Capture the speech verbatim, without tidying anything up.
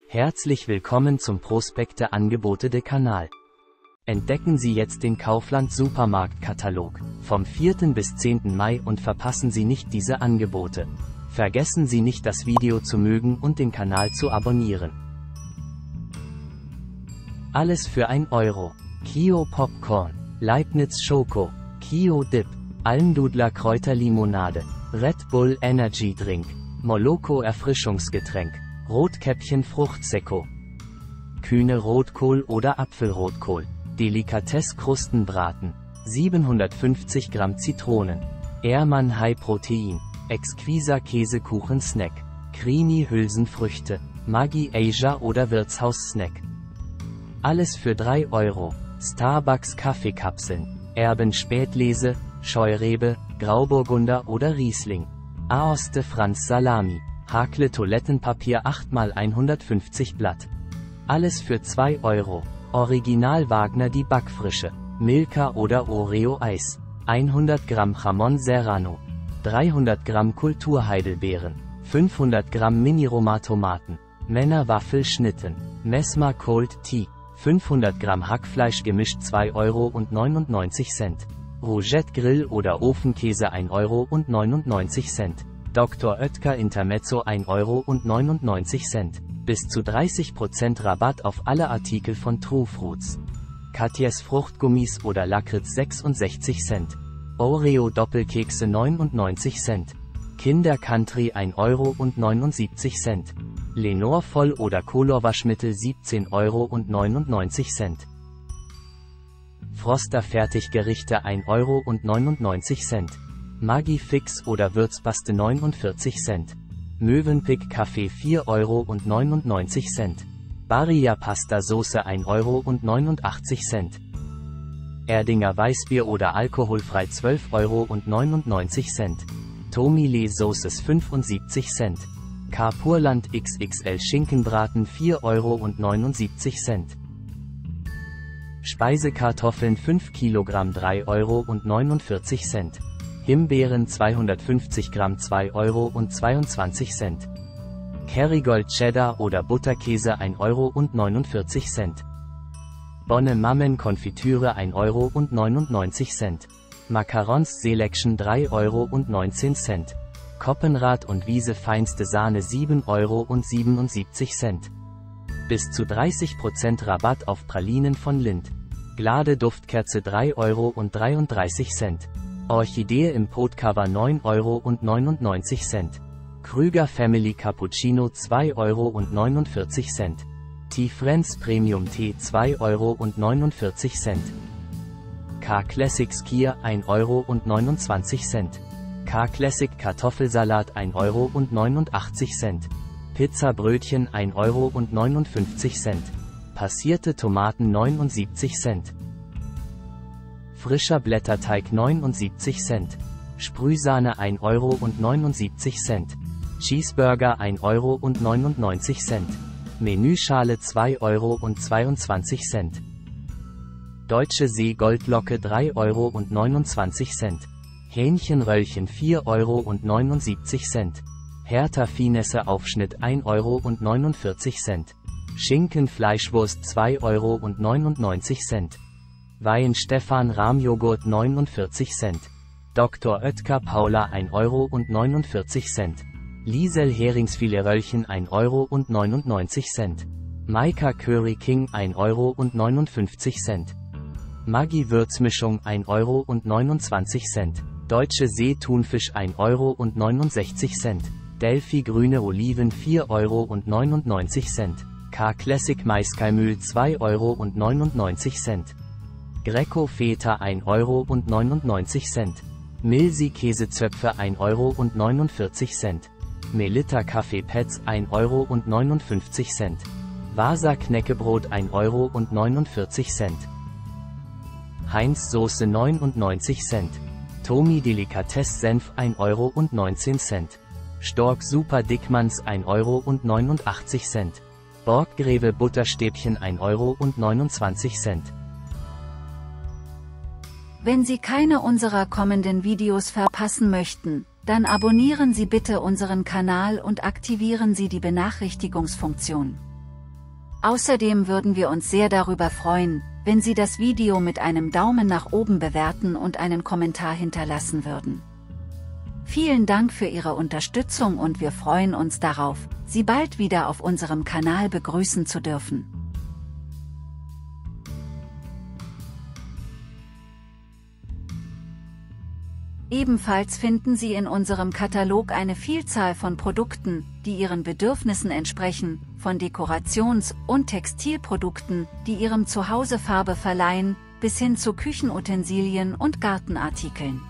Herzlich willkommen zum Prospekte Angebote de Kanal. Entdecken Sie jetzt den Kaufland Supermarktkatalog vom vierten bis zehnten Mai und verpassen Sie nicht diese Angebote. Vergessen Sie nicht, das Video zu mögen und den Kanal zu abonnieren. Alles für ein Euro. Kio Popcorn, Leibniz Schoko, Kio Dip, Almdudler Kräuterlimonade, Red Bull Energy Drink, Moloko Erfrischungsgetränk, Rotkäppchen Fruchtsäcko, Kühne Rotkohl oder Apfelrotkohl, Delikatesse Krustenbraten, siebenhundertfünfzig Gramm Zitronen, Ehrmann High Protein, Exquiser Käsekuchen Snack, Creamy Hülsenfrüchte, Maggi Asia oder Wirtshaus Snack. Alles für drei Euro. Starbucks Kaffeekapseln, Erben Spätlese, Scheurebe, Grauburgunder oder Riesling. Aoste Franz Salami, Hakle Toilettenpapier acht mal hundertfünfzig Blatt. Alles für zwei Euro. Original Wagner die Backfrische, Milka oder Oreo Eis. hundert Gramm Jamon Serrano, dreihundert Gramm Kulturheidelbeeren, fünfhundert Gramm Mini-Roma Tomaten, Männerwaffel Schnitten, Messmer Cold Tea, fünfhundert Gramm Hackfleisch gemischt zwei Euro neunundneunzig. Rougette Grill oder Ofenkäse ein Euro neunundneunzig. Doktor Oetker Intermezzo ein Euro neunundneunzig. Bis zu dreißig Prozent Rabatt auf alle Artikel von True Fruits. Katjes Fruchtgummis oder Lakritz sechsundsechzig Cent. Oreo Doppelkekse neunundneunzig Cent. Kinder Country ein Euro neunundsiebzig. Lenor Voll- oder Colorwaschmittel siebzehn Euro neunundneunzig. Froster Fertiggerichte ein Euro neunundneunzig. Maggi Fix oder Würzpaste neunundvierzig Cent. Mövenpick Kaffee vier Euro neunundneunzig. Barilla Pasta Soße ein Euro neunundachtzig. Erdinger Weißbier oder alkoholfrei zwölf Euro neunundneunzig. Tomile Soßes fünfundsiebzig Cent. Kapurland X X L Schinkenbraten vier Euro neunundsiebzig. Speisekartoffeln fünf Kilogramm drei Euro neunundvierzig. Himbeeren zweihundertfünfzig Gramm zwei Euro zweiundzwanzig. Kerrygold Cheddar oder Butterkäse ein Euro neunundvierzig. Bonne Mammen Konfitüre ein Euro neunundneunzig. Macarons Selection drei Euro neunzehn. Koppenrad und Wiese feinste Sahne sieben Euro siebenundsiebzig. Bis zu dreißig Prozent Rabatt auf Pralinen von Lindt. Glade Duftkerze drei Euro dreiunddreißig. Orchidee im Potcover neun Euro neunundneunzig. Krüger Family Cappuccino zwei Euro neunundvierzig. Tea Friends Premium Tee zwei Euro neunundvierzig. K Classics Kier ein Euro neunundzwanzig. K Classic Kartoffelsalat ein Euro neunundachtzig. Pizzabrötchen ein Euro neunundfünfzig. Passierte Tomaten neunundsiebzig. Frischer Blätterteig neunundsiebzig. Sprühsahne ein Euro neunundsiebzig. Cheeseburger ein Euro neunundneunzig. Menüschale zwei Euro zweiundzwanzig. Deutsche See Goldlocke drei Euro neunundzwanzig. Hähnchenröllchen vier Euro neunundsiebzig. Hertha Finesse Aufschnitt ein Euro neunundvierzig. Schinkenfleischwurst zwei Euro neunundneunzig. Weihenstephan Rahmjoghurt neunundvierzig. Doktor Oetker Paula ein Euro neunundvierzig. Liesel Heringsfilet-Röllchen ein Euro neunundneunzig. Maika Curry King ein Euro neunundfünfzig. Maggi Würzmischung ein Euro neunundzwanzig. Deutsche See Thunfisch ein Euro neunundsechzig. Delphi Grüne Oliven vier Euro neunundneunzig. K Classic Maiskeimühl zwei Euro neunundneunzig. Greco Feta ein Euro neunundneunzig. Milsi Käsezöpfe ein Euro neunundvierzig. Melitta Kaffee Pets ein Euro neunundfünfzig. Vasa Knäckebrot ein Euro neunundvierzig. Heinz Soße neunundneunzig. Tomi Delikatesse Senf ein Euro neunzehn. Stork Super Dickmanns ein Euro neunundachtzig. Borggreve Butterstäbchen ein Euro neunundzwanzig. Wenn Sie keine unserer kommenden Videos verpassen möchten, dann abonnieren Sie bitte unseren Kanal und aktivieren Sie die Benachrichtigungsfunktion. Außerdem würden wir uns sehr darüber freuen, wenn Sie das Video mit einem Daumen nach oben bewerten und einen Kommentar hinterlassen würden. Vielen Dank für Ihre Unterstützung und wir freuen uns darauf, Sie bald wieder auf unserem Kanal begrüßen zu dürfen. Ebenfalls finden Sie in unserem Katalog eine Vielzahl von Produkten, die Ihren Bedürfnissen entsprechen, von Dekorations- und Textilprodukten, die Ihrem Zuhause Farbe verleihen, bis hin zu Küchenutensilien und Gartenartikeln.